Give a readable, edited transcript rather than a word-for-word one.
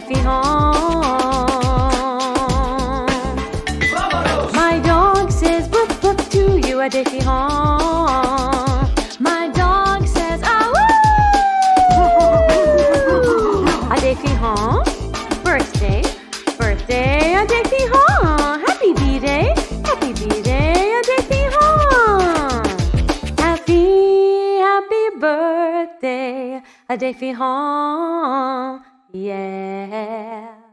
Adefihan. My dog says woof woof to you, Adefihan. My dog says ah-woo! Adefihan, birthday, birthday, Adefihan. Happy B-Day, Adefihan. Happy birthday, Adefihan. Yeah.